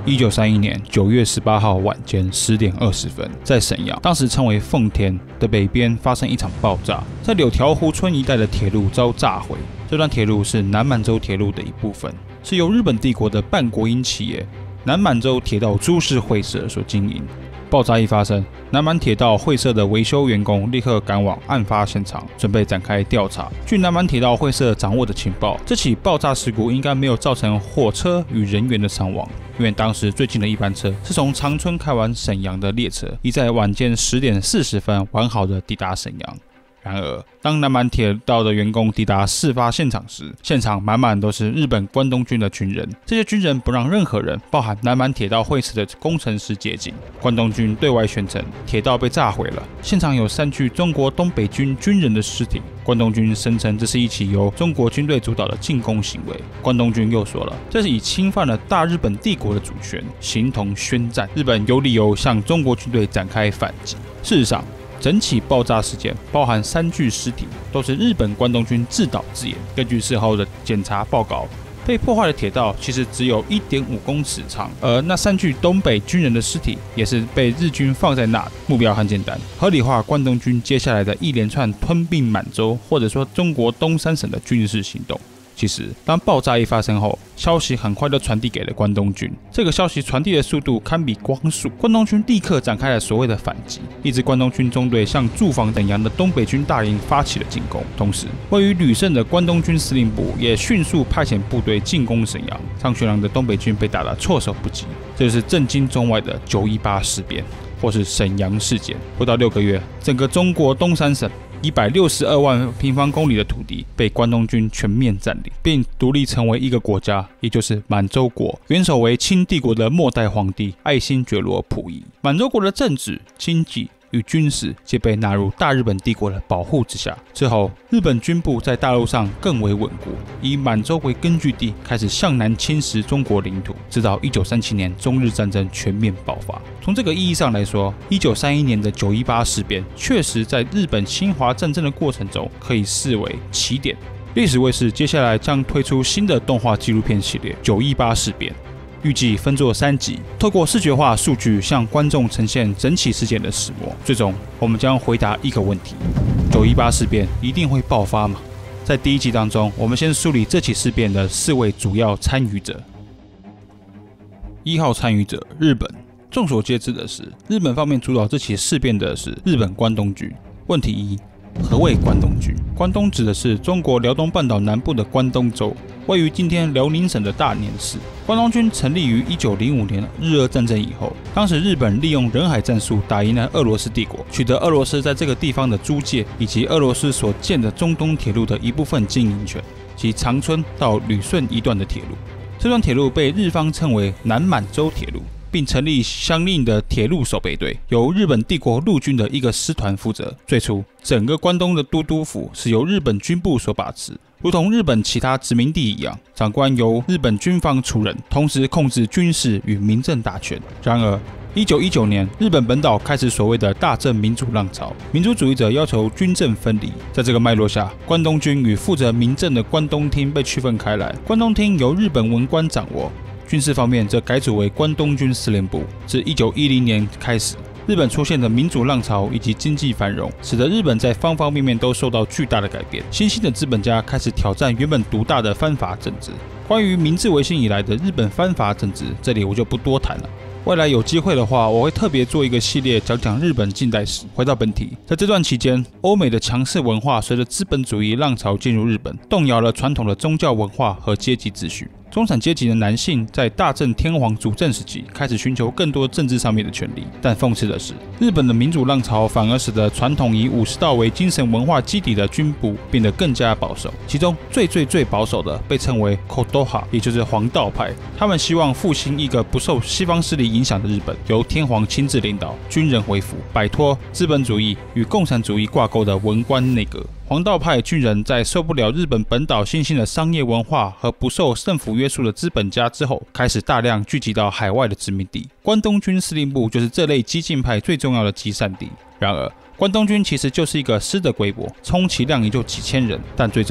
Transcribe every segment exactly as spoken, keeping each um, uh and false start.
一九三一年九月十八号晚间十点二十分，在沈阳，当时称为奉天的北边发生一场爆炸，在柳条湖村一带的铁路遭炸毁。这段铁路是南满洲铁路的一部分，是由日本帝国的半国营企业南满洲铁道株式会社所经营。爆炸一发生，南满铁道会社的维修员工立刻赶往案发现场，准备展开调查。据南满铁道会社掌握的情报，这起爆炸事故应该没有造成火车与人员的伤亡，因为当时最近的一班车是从长春开往沈阳的列车，已在晚间十点四十分完好的抵达沈阳。然而，当南满铁道的员工抵达事发现场时，现场满满都是日本关东军的军人。这些军人不让任何人，包含南满铁道会社的工程师接近。关东军对外宣称铁道被炸毁了，现场有三具中国东北军军人的尸体。关东军声称这是一起由中国军队主导的进攻行为。关东军又说了，这是以侵犯了大日本帝国的主权，形同宣战。日本有理由向中国军队展开反击。事实上，整起爆炸事件包含三具尸体，都是日本关东军自导自演。根据事后的检查报告，被破坏的铁道其实只有 一点五公尺长，而那三具东北军人的尸体也是被日军放在那的。目标很简单，合理化关东军接下来的一连串吞并满洲，或者说中国东三省的军事行动。其实，当爆炸一发生后，消息很快就传递给了关东军。这个消息传递的速度堪比光速，关东军立刻展开了所谓的反击。一支关东军中队向驻防沈阳的东北军大营发起了进攻，同时，位于旅顺的关东军司令部也迅速派遣部队进攻沈阳。张学良的东北军被打得措手不及，这就是震惊中外的九一八事变，或是沈阳事件。不到六个月，整个中国东三省一百六十二万平方公里的土地被关东军全面占领，并独立成为一个国家，也就是满洲国。元首为清帝国的末代皇帝爱新觉罗溥仪。满洲国的政治、经济与军事皆被纳入大日本帝国的保护之下。之后，日本军部在大陆上更为稳固，以满洲为根据地，开始向南侵蚀中国领土，直到一九三七年中日战争全面爆发。从这个意义上来说，一九三一年的九一八事变确实在日本侵华战争的过程中可以视为起点。历史卫视接下来将推出新的动画纪录片系列《九一八事变》，预计分作三集，透过视觉化数据向观众呈现整起事件的始末。最终，我们将回答一个问题：九一八事变一定会爆发吗？在第一集当中，我们先梳理这起事变的四位主要参与者。一号参与者，日本。众所皆知的是，日本方面主导这起事变的是日本关东军。问题一：何谓关东军？关东指的是中国辽东半岛南部的关东州，位于今天辽宁省的大年市。关东军成立于一九零五年日俄战争以后，当时日本利用人海战术打赢了俄罗斯帝国，取得俄罗斯在这个地方的租界以及俄罗斯所建的中东铁路的一部分经营权，即长春到旅顺一段的铁路。这段铁路被日方称为南满洲铁路，并成立相应的铁路守备队，由日本帝国陆军的一个师团负责。最初，整个关东的都督府是由日本军部所把持，如同日本其他殖民地一样，长官由日本军方出任，同时控制军事与民政大权。然而，一九一九年，日本本岛开始所谓的大正民主浪潮，民主主义者要求军政分离。在这个脉络下，关东军与负责民政的关东厅被区分开来，关东厅由日本文官掌握。军事方面则改组为关东军司令部。自一九一零年开始，日本出现的民主浪潮以及经济繁荣，使得日本在方方面面都受到巨大的改变。新兴的资本家开始挑战原本独大的藩阀政治。关于明治维新以来的日本藩阀政治，这里我就不多谈了。未来有机会的话，我会特别做一个系列讲讲日本近代史。回到本题，在这段期间，欧美的强势文化随着资本主义浪潮进入日本，动摇了传统的宗教文化和阶级秩序。中产阶级的男性在大正天皇主政时期开始寻求更多政治上面的权利，但讽刺的是，日本的民主浪潮反而使得传统以武士道为精神文化基底的军部变得更加保守。其中最最最保守的被称为 Kodoha， 也就是黄道派。他们希望复兴一个不受西方势力影响的日本，由天皇亲自领导，军人为辅，摆脱资本主义与共产主义挂钩的文官内阁。黄道派军人在受不了日本本岛新兴的商业文化和不受政府约束的资本家之后，开始大量聚集到海外的殖民地。关东军司令部就是这类激进派最重要的集散地。然而，关东军其实就是一个师的规模，充其量也就几千人，但最终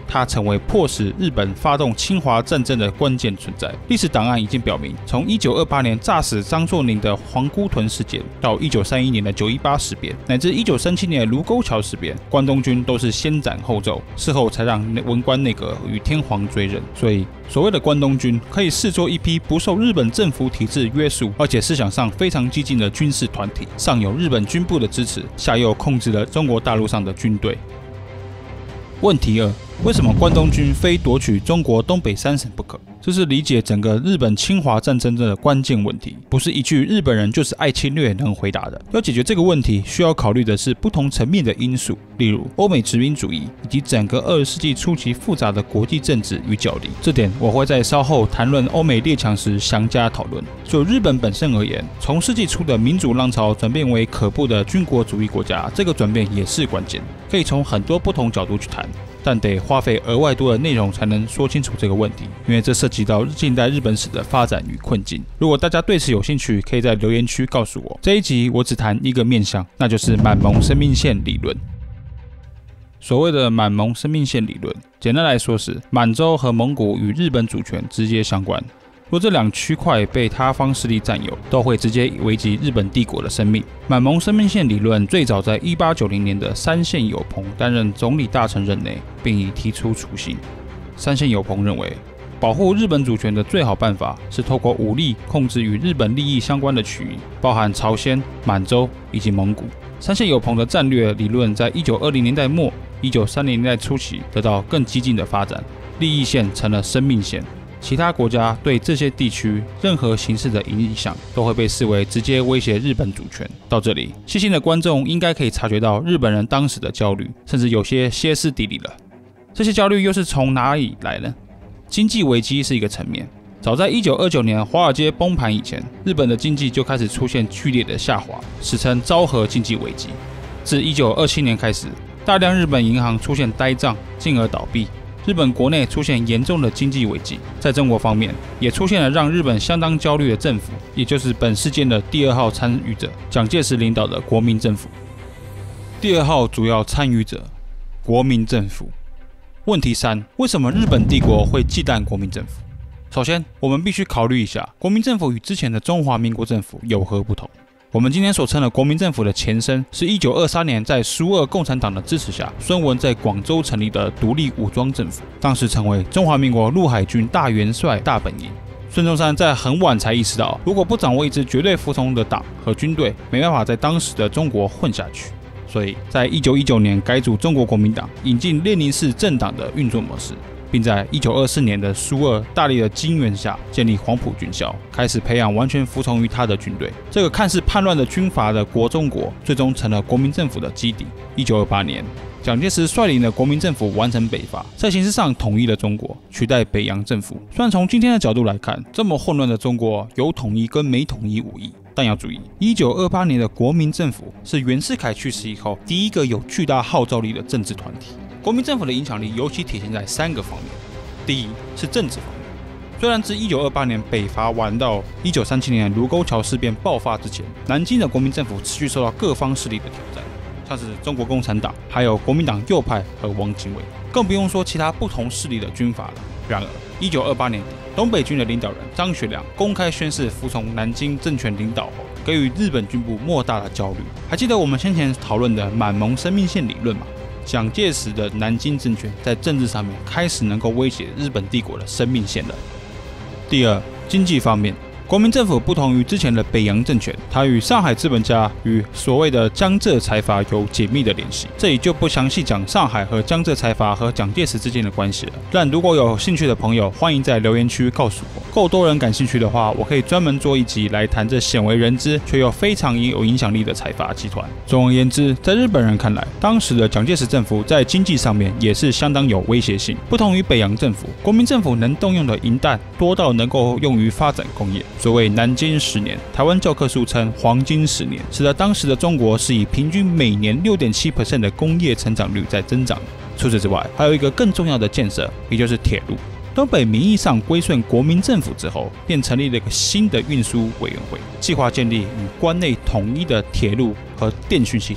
它成为迫使日本发动侵华战争的关键存在。历史档案已经表明，从一九二八年炸死张作霖的皇姑屯事件，到一九三一年的九一八事变，乃至一九三七年的卢沟桥事变，关东军都是先斩后奏，事后才让文官内阁与天皇追认。所以，所谓的关东军可以视作一批不受日本政府体制约束，而且思想上非常激进的军事团体，上有日本军部的支持，下又控制了中国大陆上的军队。问题二：为什么关东军非夺取中国东北三省不可？这是理解整个日本侵华战争的关键问题，不是一句日本人就是爱侵略能回答的。要解决这个问题，需要考虑的是不同层面的因素，例如欧美殖民主义以及整个二十世纪初期复杂的国际政治与角力。这点我会在稍后谈论欧美列强时详加讨论。就日本本身而言，从世纪初的民主浪潮转变为可怖的军国主义国家，这个转变也是关键，可以从很多不同角度去谈。但得花费额外多的内容才能说清楚这个问题，因为这涉及到近代日本史的发展与困境。如果大家对此有兴趣，可以在留言区告诉我。这一集我只谈一个面向，那就是满蒙生命线理论。所谓的满蒙生命线理论，简单来说是满洲和蒙古与日本主权直接相关。若这两区块被他方势力占有，都会直接危及日本帝国的生命。满蒙生命线理论最早在一八九零年的山县有朋担任总理大臣任内，并已提出雏形。山县有朋认为，保护日本主权的最好办法是透过武力控制与日本利益相关的区域，包含朝鲜、满洲以及蒙古。山县有朋的战略理论在一九二零年代末、一九三零年代初期得到更激进的发展，利益线成了生命线。其他国家对这些地区任何形式的影响都会被视为直接威胁日本主权。到这里，细心的观众应该可以察觉到日本人当时的焦虑，甚至有些歇斯底里了。这些焦虑又是从哪里来呢？经济危机是一个层面。早在一九二九年华尔街崩盘以前，日本的经济就开始出现剧烈的下滑，史称昭和经济危机。自一九二七年开始，大量日本银行出现呆账，进而倒闭。日本国内出现严重的经济危机，在中国方面也出现了让日本相当焦虑的政府，也就是本事件的第二号参与者蒋介石领导的国民政府。第二号主要参与者，国民政府。问题三：为什么日本帝国会忌惮国民政府？首先，我们必须考虑一下，国民政府与之前的中华民国政府有何不同。我们今天所称的国民政府的前身，是一九二三年在苏俄共产党的支持下，孙文在广州成立的独立武装政府，当时成为中华民国陆海军大元帅大本营。孙中山在很晚才意识到，如果不掌握一支绝对服从的党和军队，没办法在当时的中国混下去。所以在一九一九年改组中国国民党，引进列宁式政党的运作模式，并在一九二四年的苏俄大力的经援下建立黄埔军校，开始培养完全服从于他的军队。这个看似叛乱的军阀的国中国，最终成了国民政府的基底。一九二八年，蒋介石率领的国民政府完成北伐，在形式上统一了中国，取代北洋政府。虽然从今天的角度来看，这么混乱的中国有统一跟没统一无异，但要注意，一九二八年的国民政府是袁世凯去世以后第一个有巨大号召力的政治团体。国民政府的影响力尤其体现在三个方面。第一是政治方面，虽然自一九二八年北伐完到一九三七年卢沟桥事变爆发之前，南京的国民政府持续受到各方势力的挑战，像是中国共产党，还有国民党右派和汪精卫，更不用说其他不同势力的军阀了。然而，一九二八年底，东北军的领导人张学良公开宣誓服从南京政权领导后，给予日本军部莫大的焦虑。还记得我们先前讨论的满蒙生命线理论吗？蒋介石的南京政权在政治上面开始能够威胁日本帝国的生命线了。第二，经济方面，国民政府不同于之前的北洋政权，它与上海资本家与所谓的江浙财阀有紧密的联系。这里就不详细讲上海和江浙财阀和蒋介石之间的关系了。但如果有兴趣的朋友，欢迎在留言区告诉我。够多人感兴趣的话，我可以专门做一集来谈这鲜为人知却又非常有影响力的财阀集团。总而言之，在日本人看来，当时的蒋介石政府在经济上面也是相当有威胁性。不同于北洋政府，国民政府能动用的银弹多到能够用于发展工业。所谓南京十年，台湾教科书称黄金十年，使得当时的中国是以平均每年 百分之六点七 的工业成长率在增长的。除此之外，还有一个更重要的建设，也就是铁路。东北名义上归顺国民政府之后，便成立了一个新的运输委员会，计划建立与关内统一的铁路和电讯系统。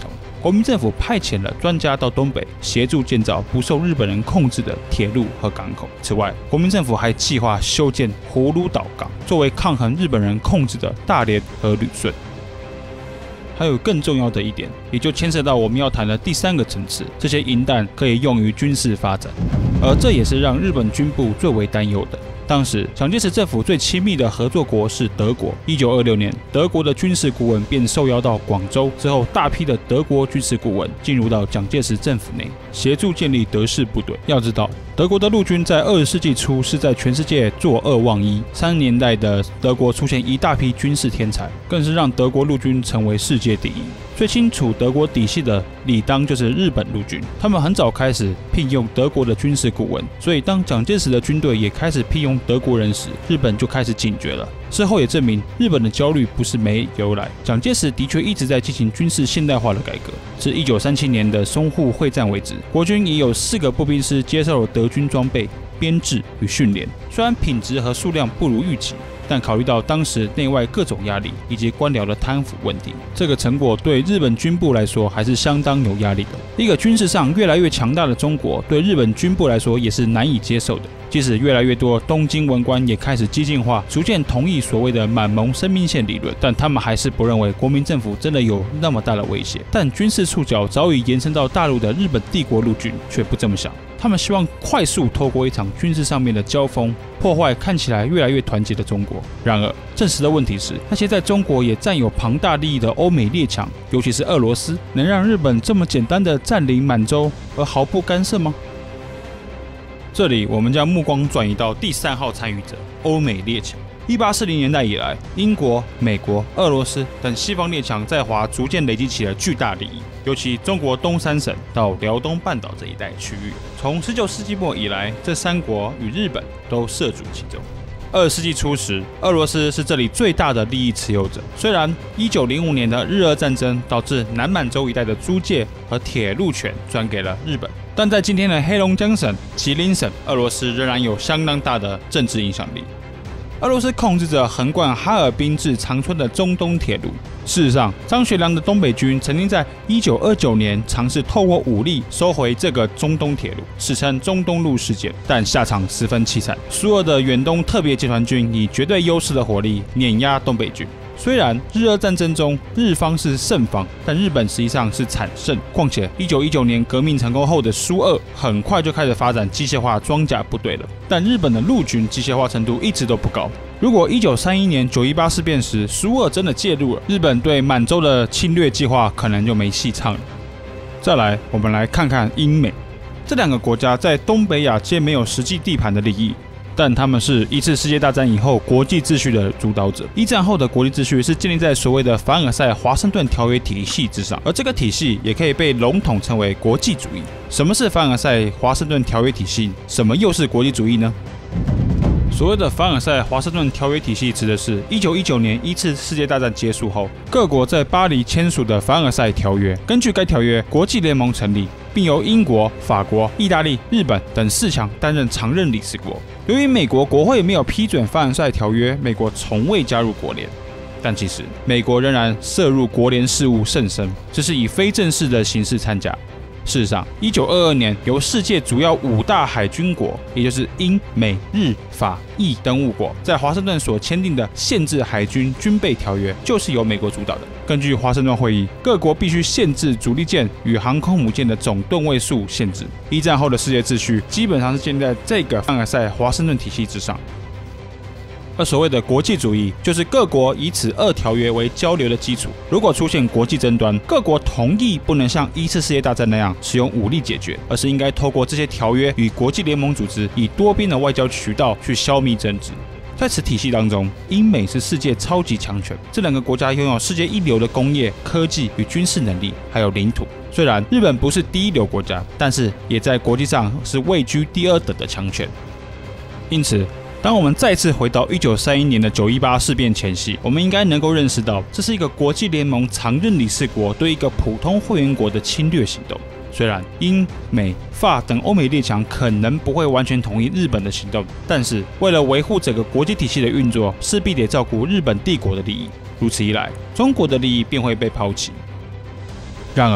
国民政府派遣了专家到东北协助建造不受日本人控制的铁路和港口。此外，国民政府还计划修建葫芦岛港，作为抗衡日本人控制的大连和旅顺。还有更重要的一点，也就牵涉到我们要谈的第三个层次，这些银弹可以用于军事发展，而这也是让日本军部最为担忧的。当时蒋介石政府最亲密的合作国是德国。一九二六年，德国的军事顾问便受邀到广州，之后大批的德国军事顾问进入到蒋介石政府内，协助建立德式部队。要知道，德国的陆军在二十世纪初是在全世界坐二望一，三十年代的德国出现一大批军事天才，更是让德国陆军成为世界第一。最清楚德国底细的，理当就是日本陆军。他们很早开始聘用德国的军事顾问，所以当蒋介石的军队也开始聘用德国人时，日本就开始警觉了。事后也证明，日本的焦虑不是没由来。蒋介石的确一直在进行军事现代化的改革。至一九三七年的淞沪会战为止，国军已有四个步兵师接受了德军装备、编制与训练，虽然品质和数量不如预期，但考虑到当时内外各种压力以及官僚的贪腐问题，这个成果对日本军部来说还是相当有压力的。一个军事上越来越强大的中国，对日本军部来说也是难以接受的。即使越来越多东京文官也开始激进化，逐渐同意所谓的满蒙生命线理论，但他们还是不认为国民政府真的有那么大的威胁。但军事触角早已延伸到大陆的日本帝国陆军却不这么想。他们希望快速透过一场军事上面的交锋，破坏看起来越来越团结的中国。然而，真实的问题是，那些在中国也占有庞大利益的欧美列强，尤其是俄罗斯，能让日本这么简单的占领满洲而毫不干涉吗？这里我们将目光转移到第三号参与者——欧美列强。一八四零年代以来，英国、美国、俄罗斯等西方列强在华逐渐累积起了巨大利益，尤其中国东三省到辽东半岛这一带区域，从十九世纪末以来，这三国与日本都涉足其中。二十世纪初时，俄罗斯是这里最大的利益持有者。虽然一九零五年的日俄战争导致南满洲一带的租界和铁路权转给了日本，但在今天的黑龙江省、吉林省，俄罗斯仍然有相当大的政治影响力。俄罗斯控制着横贯哈尔滨至长春的中东铁路。事实上，张学良的东北军曾经在一九二九年尝试透过武力收回这个中东铁路，史称中东路事件，但下场十分凄惨。苏俄的远东特别集团军以绝对优势的火力碾压东北军。虽然日俄战争中日方是胜方，但日本实际上是惨胜。况且一九一九年革命成功后的苏俄很快就开始发展机械化装甲部队了，但日本的陆军机械化程度一直都不高。如果一九三一年九一八事变时苏俄真的介入了，日本对满洲的侵略计划可能就没戏唱了。再来，我们来看看英美这两个国家在东北亚皆没有实际地盘的利益。但他们是一次世界大战以后国际秩序的主导者。一战后的国际秩序是建立在所谓的凡尔赛华盛顿条约体系之上，而这个体系也可以被笼统称为国际主义。什么是凡尔赛华盛顿条约体系？什么又是国际主义呢？所谓的凡尔赛华盛顿条约体系指的是一九一九年一次世界大战结束后，各国在巴黎签署的凡尔赛条约。根据该条约，国际联盟成立，并由英国、法国、意大利、日本等四强担任常任理事国。由于美国国会没有批准凡尔赛条约，美国从未加入国联。但其实，美国仍然涉入国联事务甚深，只是以非正式的形式参加。事实上，一九二二年由世界主要五大海军国，也就是英、美、日、法、意等五国，在华盛顿所签订的限制海军军备条约，就是由美国主导的。根据华盛顿会议，各国必须限制主力舰与航空母舰的总吨位数限制。一战后的世界秩序基本上是建立在这个凡尔赛华盛顿体系之上。而所谓的国际主义，就是各国以此二条约为交流的基础。如果出现国际争端，各国同意不能像一次世界大战那样使用武力解决，而是应该透过这些条约与国际联盟组织，以多边的外交渠道去消弭争执。在此体系当中，英美是世界超级强权，这两个国家拥有世界一流的工业、科技与军事能力，还有领土。虽然日本不是第一流国家，但是也在国际上是位居第二等的强权。因此，当我们再次回到一九三一年的九一八事变前夕，我们应该能够认识到，这是一个国际联盟常任理事国对一个普通会员国的侵略行动。虽然英、美、法等欧美列强可能不会完全同意日本的行动，但是为了维护整个国际体系的运作，势必得照顾日本帝国的利益。如此一来，中国的利益便会被抛弃。然而，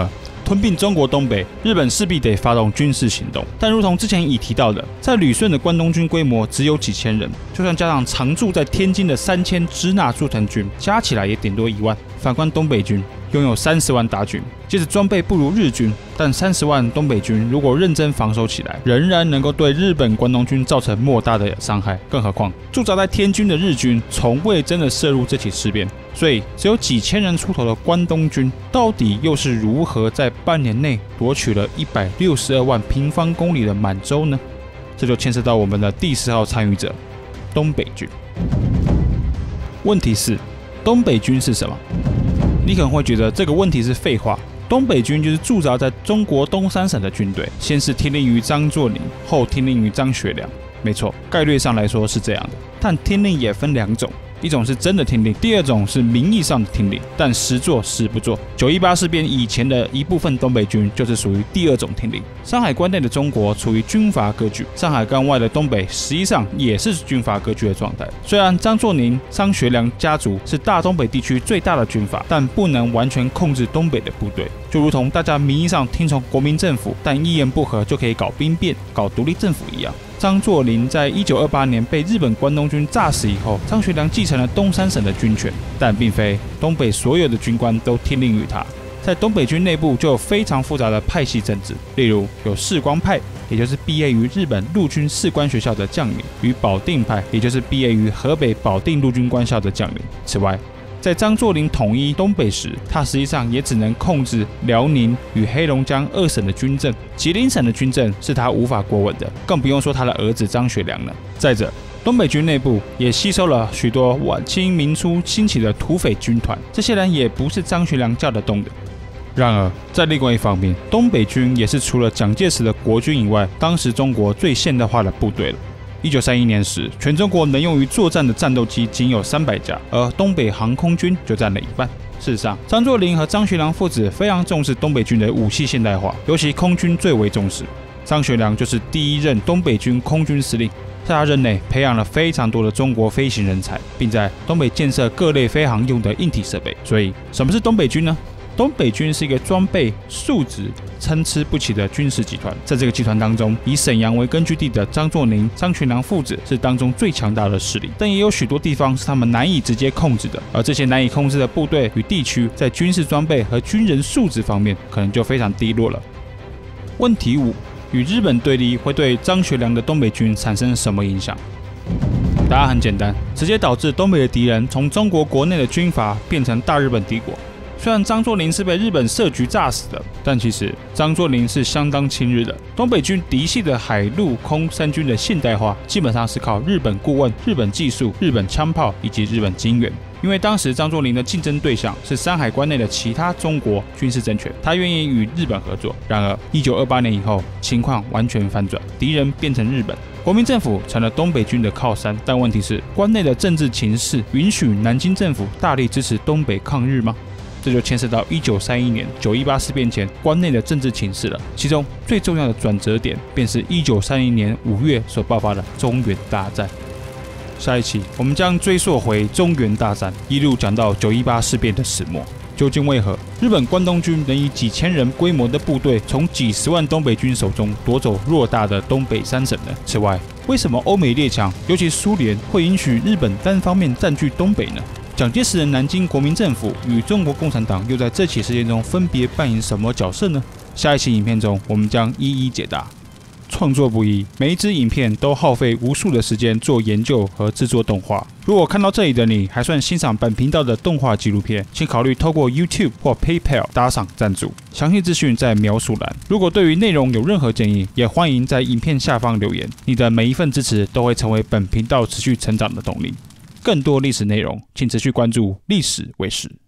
吞并中国东北，日本势必得发动军事行动。但如同之前已提到的，在旅顺的关东军规模只有几千人，就算加上常驻在天津的三千支那驻屯军，加起来也顶多一万。反观东北军，拥有三十万大军，即使装备不如日军，但三十万东北军如果认真防守起来，仍然能够对日本关东军造成莫大的伤害。更何况驻扎在天津的日军从未真的涉入这起事变，所以只有几千人出头的关东军，到底又是如何在半年内夺取了一百六十二万平方公里的满洲呢？这就牵涉到我们的第十号参与者——东北军。问题是，东北军是什么？你可能会觉得这个问题是废话。东北军就是驻扎在中国东三省的军队，先是听令于张作霖，后听令于张学良。没错，概率上来说是这样的。但听令也分两种，一种是真的听令，第二种是名义上的听令，但实做实不做。九一八事变以前的一部分东北军就是属于第二种听令。山海关内的中国处于军阀割据，山海关外的东北实际上也是军阀割据的状态。虽然张作霖、张学良家族是大东北地区最大的军阀，但不能完全控制东北的部队，就如同大家名义上听从国民政府，但一言不合就可以搞兵变、搞独立政府一样。张作霖在一九二八年被日本关东军炸死以后，张学良继承了东三省的军权，但并非东北所有的军官都听令于他。在东北军内部就有非常复杂的派系政治，例如有士官派，也就是毕业于日本陆军士官学校的将领，与保定派，也就是毕业于河北保定陆军官校的将领。此外，在张作霖统一东北时，他实际上也只能控制辽宁与黑龙江二省的军政，吉林省的军政是他无法过问的，更不用说他的儿子张学良了。再者，东北军内部也吸收了许多晚清民初兴起的土匪军团，这些人也不是张学良叫得动的。然而，在另外一方面，东北军也是除了蒋介石的国军以外，当时中国最现代化的部队了。一九三一年时，全中国能用于作战的战斗机仅有三百架，而东北航空军就占了一半。事实上，张作霖和张学良父子非常重视东北军的武器现代化，尤其空军最为重视。张学良就是第一任东北军空军司令，在他任内培养了非常多的中国飞行人才，并在东北建设各类飞航用的硬体设备。所以，什么是东北军呢？东北军是一个装备、素质参差不齐的军事集团，在这个集团当中，以沈阳为根据地的张作霖、张学良父子是当中最强大的势力，但也有许多地方是他们难以直接控制的，而这些难以控制的部队与地区，在军事装备和军人素质方面，可能就非常低落了。问题五：与日本对立会对张学良的东北军产生什么影响？答案很简单，直接导致东北的敌人从中国国内的军阀变成大日本帝国。虽然张作霖是被日本设局炸死的，但其实张作霖是相当亲日的。东北军嫡系的海陆空三军的现代化，基本上是靠日本顾问、日本技术、日本枪炮以及日本金援。因为当时张作霖的竞争对象是山海关内的其他中国军事政权，他愿意与日本合作。然而，一九二八年以后，情况完全反转，敌人变成日本，国民政府成了东北军的靠山。但问题是，关内的政治情势允许南京政府大力支持东北抗日吗？这就牵涉到一九三一年九一八事变前关内的政治情势了。其中最重要的转折点，便是一九三一年五月所爆发的中原大战。下一期我们将追溯回中原大战，一路讲到九一八事变的始末。究竟为何日本关东军能以几千人规模的部队，从几十万东北军手中夺走偌大的东北三省呢？此外，为什么欧美列强，尤其苏联，会允许日本单方面占据东北呢？蒋介石的南京国民政府与中国共产党又在这起事件中分别扮演什么角色呢？下一期影片中，我们将一一解答。创作不易，每一支影片都耗费无数的时间做研究和制作动画。如果看到这里的你还算欣赏本频道的动画纪录片，请考虑透过 YouTube 或 PayPal 打赏赞助，详细资讯在描述栏。如果对于内容有任何建议，也欢迎在影片下方留言。你的每一份支持都会成为本频道持续成长的动力。更多历史内容，请持续关注历史卫视。